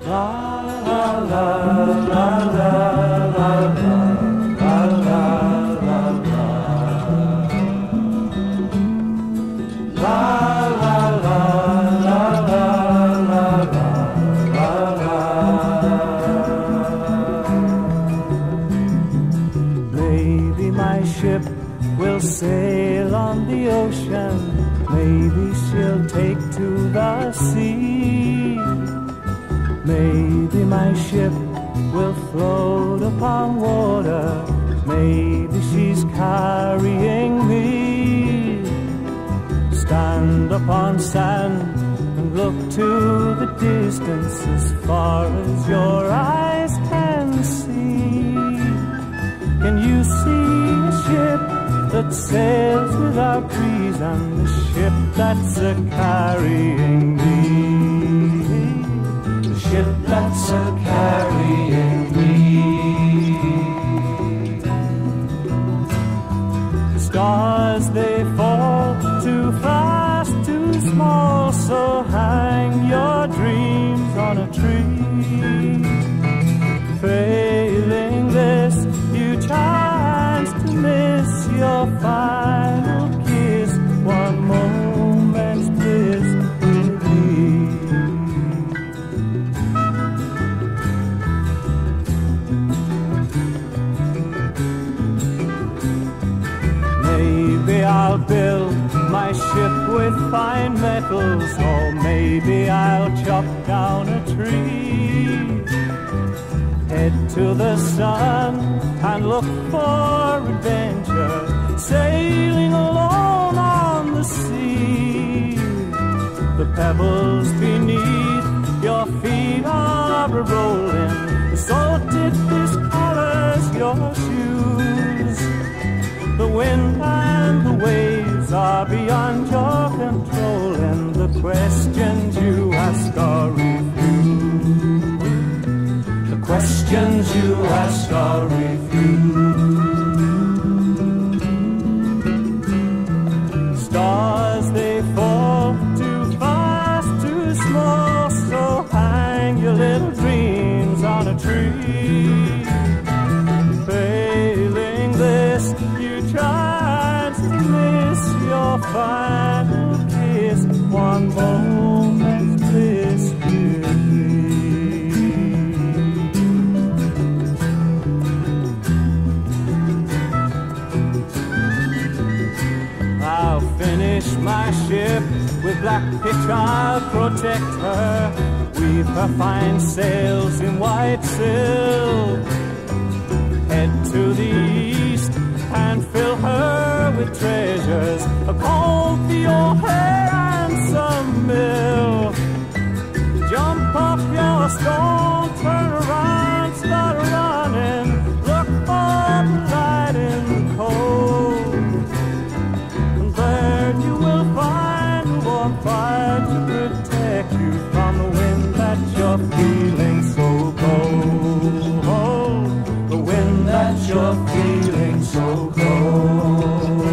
La la la la la la la la la la la. La la la la la la la la. Maybe my ship will sail on the ocean. Maybe she'll take to the sea. Maybe my ship will float upon water. Maybe she's carrying me. Stand upon sand and look to the distance as far as your eyes can see. Can you see a ship that sails without trees and the ship that's a-carrying me? The ship that's a-carrying me. Stars, they fall too fast, too small, so hang your dreams on a tree. Failing this, you chance to miss your final kiss, one moment's bliss with me. Maybe I'll build my ship with fine metals, or maybe I'll chop down a tree. Head to the sun and look for adventure, sailing alone on the sea. The pebbles beneath your feet are a-rolling, the salted discolors your shoes. The wind and the waves are beyond your control, and the questions you ask are refused. The questions you ask are refused. Stars, they fall too fast, too small, so hang your little dreams on a tree. Failing this, you chance to miss your final kiss, one moment's bliss with me. I'll finish my ship with black pitch, I'll protect her, weave her fine sails in white silk. Head to the east and fill her with treasures, a comb for your hair and some milk. Jump off your stone, turn around, start running, look for the light in the cold. And there you will find a warm fire to protect you from the wind that you're feeling so cold. The wind that you're feeling so cold.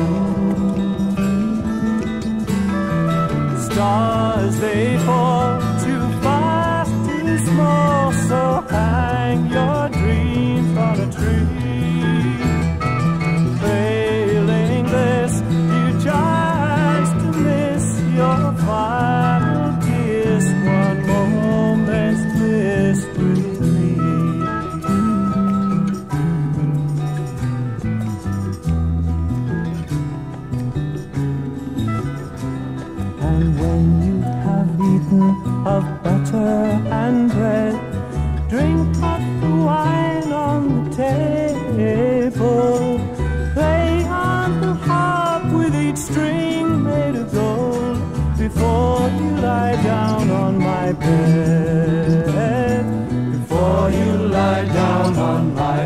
Stars, they fall too fast, too small, so hang your dreams on a tree. Failing this, you chance to miss your final kiss, one moment's bliss with me. And when you have eaten of butter and bread, drink of the wine on the table, play on the harp with each string made of gold, before you lie down on my bed, before you lie down on my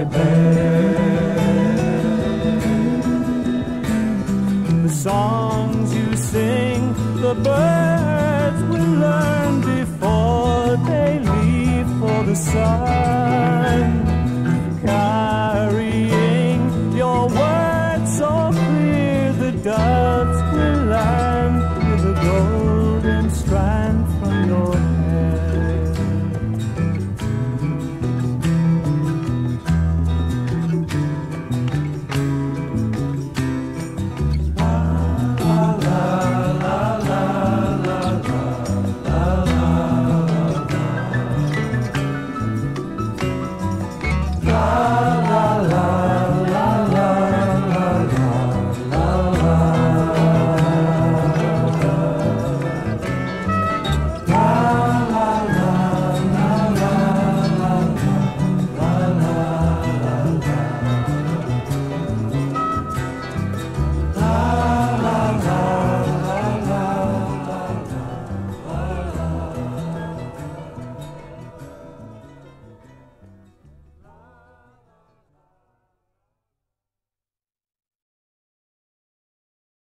bed. The songs you sing, the birds will learn before they leave for the sun.